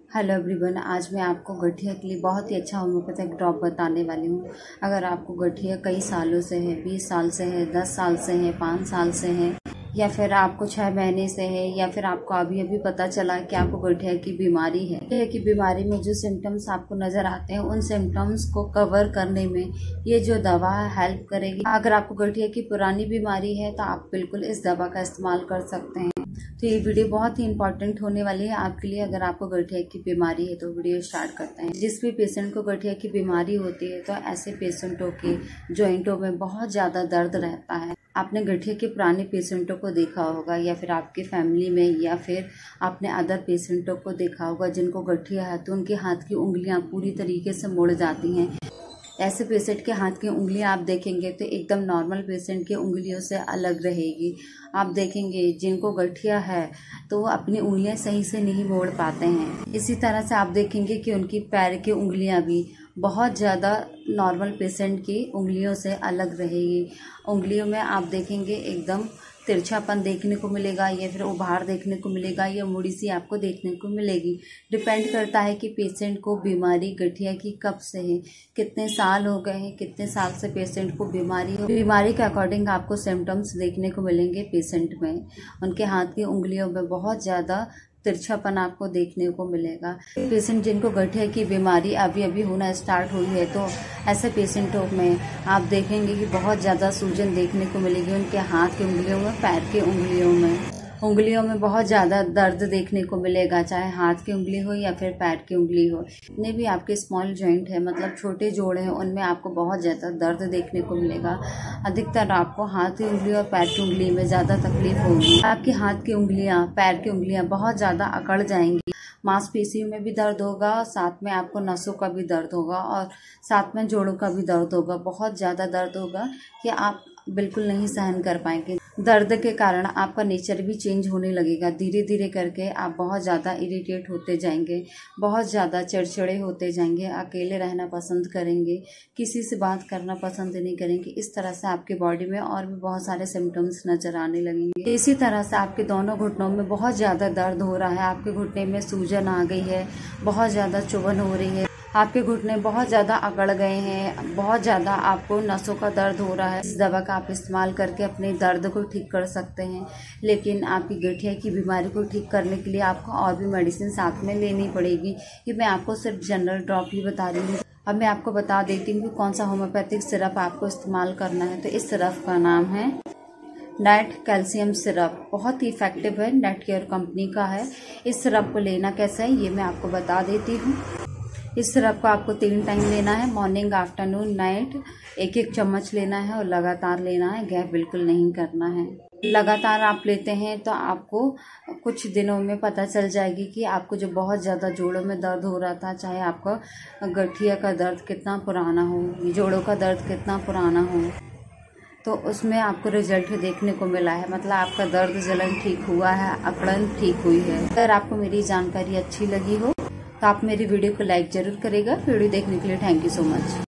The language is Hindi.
हेलो एवरीवन, आज मैं आपको गठिया के लिए बहुत ही अच्छा होम्योपैथिक ड्रॉप बताने वाली हूँ। अगर आपको गठिया कई सालों से है, 20 साल से है, 10 साल से है, 5 साल से है, या फिर आपको 6 महीने से है, या फिर आपको अभी अभी पता चला कि आपको गठिया की बीमारी है। गठिया की बीमारी में जो सिम्टम्स आपको नजर आते हैं, उन सिम्टम्स को कवर करने में ये जो दवा है हेल्प करेगी। अगर आपको गठिया की पुरानी बीमारी है तो आप बिल्कुल इस दवा का इस्तेमाल कर सकते हैं। तो ये वीडियो बहुत ही इंपॉर्टेंट होने वाली है आपके लिए। अगर आपको गठिया की बीमारी है तो वीडियो स्टार्ट करते हैं। जिस भी पेशेंट को गठिया की बीमारी होती है तो ऐसे पेशेंटों के जॉइंटों में बहुत ज्यादा दर्द रहता है। आपने गठिया के पुराने पेशेंटों को देखा होगा, या फिर आपकी फैमिली में, या फिर आपने अदर पेशेंटों को देखा होगा जिनको गठिया है तो उनके हाथ की उंगलियां पूरी तरीके से मुड़ जाती हैं। ऐसे पेशेंट के हाथ की उंगलियां आप देखेंगे तो एकदम नॉर्मल पेशेंट की उंगलियों से अलग रहेगी। आप देखेंगे जिनको गठिया है तो वो अपनी उंगलियां सही से नहीं मोड़ पाते हैं। इसी तरह से आप देखेंगे कि उनकी पैर की उंगलियां भी बहुत ज़्यादा नॉर्मल पेशेंट की उंगलियों से अलग रहेगी। उंगलियों में आप देखेंगे एकदम तिरछापन देखने को मिलेगा, या फिर उभार देखने को मिलेगा, या मुड़ी सी आपको देखने को मिलेगी। डिपेंड करता है कि पेशेंट को बीमारी गठिया की कब से है, कितने साल हो गए हैं, कितने साल से पेशेंट को बीमारी हो। बीमारी के अकॉर्डिंग आपको सिम्टम्स देखने को मिलेंगे पेशेंट में। उनके हाथ की उंगलियों में बहुत ज़्यादा तिरछापन आपको देखने को मिलेगा। पेशेंट जिनको गठिया की बीमारी अभी अभी होना स्टार्ट हुई है तो ऐसे पेशेंटों में आप देखेंगे कि बहुत ज़्यादा सूजन देखने को मिलेगी उनके हाथ की उंगलियों में, पैर की उंगलियों में बहुत ज़्यादा दर्द देखने को मिलेगा, चाहे हाथ की उंगली हो या फिर पैर की उंगली हो। जितने भी आपके स्मॉल जॉइंट है, मतलब छोटे जोड़ हैं, उनमें आपको बहुत ज़्यादा दर्द देखने को मिलेगा। अधिकतर आपको हाथ की उंगली और पैर की उंगली में ज़्यादा तकलीफ होगी। आपकी हाथ की उंगलियां, पैर की उंगलियां बहुत ज़्यादा अकड़ जाएंगी। मांसपेशियों में भी दर्द होगा, साथ में आपको नसों का भी दर्द होगा, और साथ में जोड़ों का भी दर्द होगा। बहुत ज़्यादा दर्द होगा कि आप बिल्कुल नहीं सहन कर पाएंगे। दर्द के कारण आपका नेचर भी चेंज होने लगेगा। धीरे धीरे करके आप बहुत ज़्यादा इरिटेट होते जाएंगे, बहुत ज़्यादा चिड़चिड़े होते जाएंगे, अकेले रहना पसंद करेंगे, किसी से बात करना पसंद नहीं करेंगे। इस तरह से आपके बॉडी में और भी बहुत सारे सिम्टम्स नजर आने लगेंगे। इसी तरह से आपके दोनों घुटनों में बहुत ज़्यादा दर्द हो रहा है, आपके घुटने में सूजन आ गई है, बहुत ज़्यादा चुभन हो रही है, आपके घुटने बहुत ज़्यादा अकड़ गए हैं, बहुत ज़्यादा आपको नसों का दर्द हो रहा है। इस दवा का आप इस्तेमाल करके अपने दर्द को ठीक कर सकते हैं। लेकिन आपकी गठिया की बीमारी को ठीक करने के लिए आपको और भी मेडिसिन साथ में लेनी पड़ेगी। ये मैं आपको सिर्फ जनरल ड्रॉप ही बता रही हूँ। अब मैं आपको बता देती हूँ कि कौन सा होम्योपैथिक सिरप आपको इस्तेमाल करना है। तो इस सिरप का नाम है नेट कैल्शियम सिरप। बहुत ही इफेक्टिव है, नेट केयर कंपनी का है। इस सिरप को लेना कैसे है ये मैं आपको बता देती हूँ। इस सिरप को आपको 3 टाइम लेना है, मॉर्निंग, आफ्टरनून, नाइट। 1-1 चम्मच लेना है और लगातार लेना है, गैप बिल्कुल नहीं करना है। लगातार आप लेते हैं तो आपको कुछ दिनों में पता चल जाएगी कि आपको जो बहुत ज़्यादा जोड़ों में दर्द हो रहा था, चाहे आपका गठिया का दर्द कितना पुराना हो, जोड़ों का दर्द कितना पुराना हो, तो उसमें आपको रिजल्ट देखने को मिला है। मतलब आपका दर्द जलन ठीक हुआ है, अकड़न ठीक हुई है। अगर आपको मेरी जानकारी अच्छी लगी हो तो आप मेरी वीडियो को लाइक जरूर करेगा। वीडियो देखने के लिए थैंक यू सो मच।